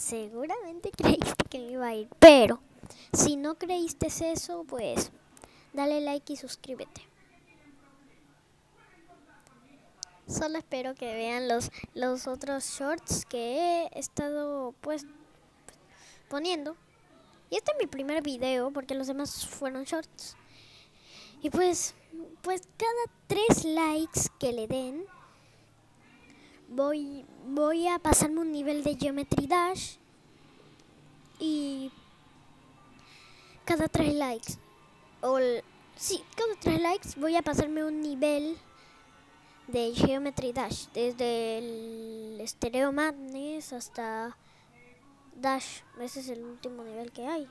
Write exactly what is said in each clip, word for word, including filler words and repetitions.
seguramente creíste que me iba a ir, pero si no creíste eso, pues dale like y suscríbete. Solo espero que vean los, los otros shorts que he estado pues poniendo. Y este es mi primer video porque los demás fueron shorts. Y pues, pues cada tres likes que le den, voy, voy a pasarme un nivel de Geometry Dash. Y cada tres likes, o sí, cada tres likes voy a pasarme un nivel de Geometry Dash. Desde el Stereo Madness hasta Dash. Ese es el último nivel que hay.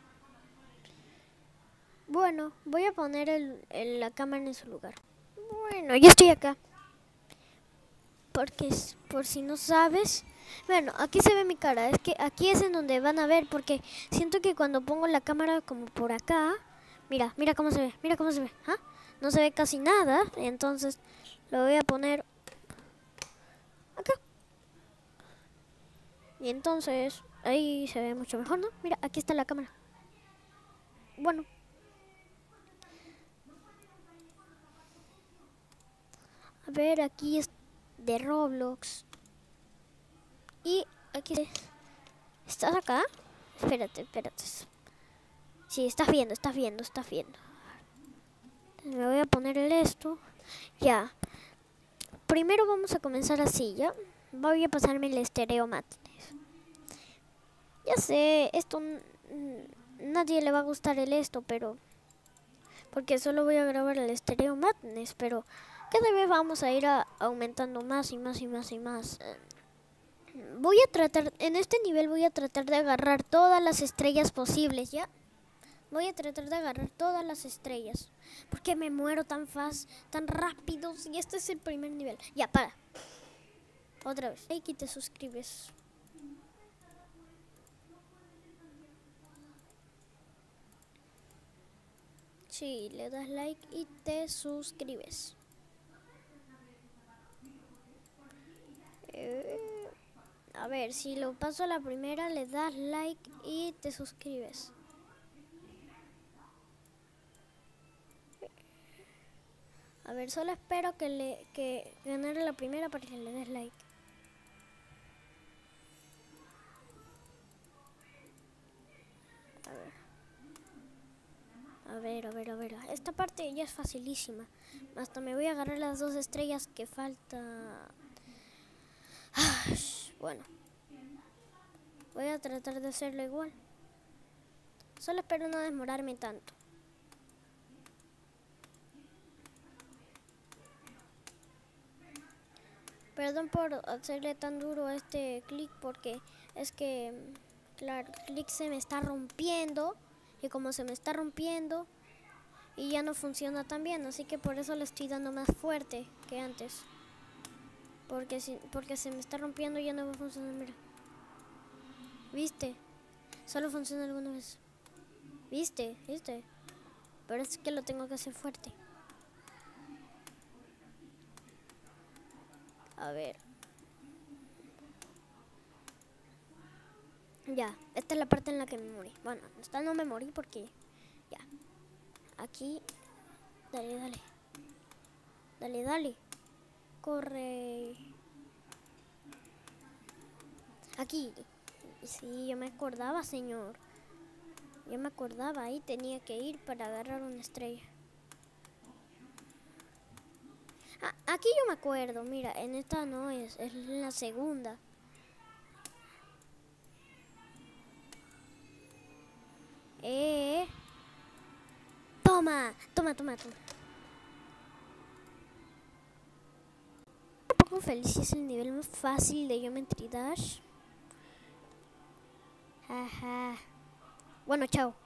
Bueno, voy a poner el, el, la cámara en su lugar. Bueno, ya estoy acá. Porque, por si no sabes, bueno, aquí se ve mi cara. Es que aquí es en donde van a ver, porque siento que cuando pongo la cámara como por acá, mira, mira cómo se ve, mira cómo se ve. ¿Ah? No se ve casi nada, entonces lo voy a poner acá. Y entonces ahí se ve mucho mejor, ¿no? Mira, aquí está la cámara. Bueno. A ver, aquí es de Roblox. Y aquí... ¿Estás acá? Espérate, espérate. Sí, estás viendo, estás viendo, estás viendo. Me voy a poner el esto. Ya. Primero vamos a comenzar así, ¿ya? Voy a pasarme el Stereo Madness. Ya sé, esto... Nadie le va a gustar el esto, pero... Porque solo voy a grabar el Stereo Madness, pero... Cada vez vamos a ir a, aumentando más y más y más y más. Voy a tratar, en este nivel voy a tratar de agarrar todas las estrellas posibles, ¿ya? Voy a tratar de agarrar todas las estrellas. Porque me muero tan fácil, tan rápido. Y este es el primer nivel. Ya, para. Otra vez. Like y te suscribes. Sí, le das like y te suscribes. Eh, a ver, si lo paso a la primera, le das like y te suscribes. A ver, solo espero que le que ganara la primera para que le des like. A ver. A ver, a ver, a ver. Esta parte ya es facilísima. Hasta me voy a agarrar las dos estrellas que falta. Bueno. Voy a tratar de hacerlo igual. Solo espero no demorarme tanto. Perdón por hacerle tan duro a este clic porque es que, claro, el clic se me está rompiendo y como se me está rompiendo y ya no funciona tan bien, así que por eso le estoy dando más fuerte que antes. Porque, si, porque se me está rompiendo y ya no va a funcionar, mira. ¿Viste? Solo funciona alguna vez. ¿Viste? ¿Viste? Pero es que lo tengo que hacer fuerte. A ver. Ya, esta es la parte en la que me morí. Bueno, esta no me morí porque... Ya. Aquí. Dale, dale. Dale, dale. Corre. Aquí. Sí, yo me acordaba, señor. Yo me acordaba, ahí tenía que ir para agarrar una estrella. Ah, aquí yo me acuerdo, mira, en esta no es, es la segunda. Eh. Toma, toma, toma, toma. Un poco feliz, es el nivel más fácil de Geometry Dash. Ajá. Bueno, chao.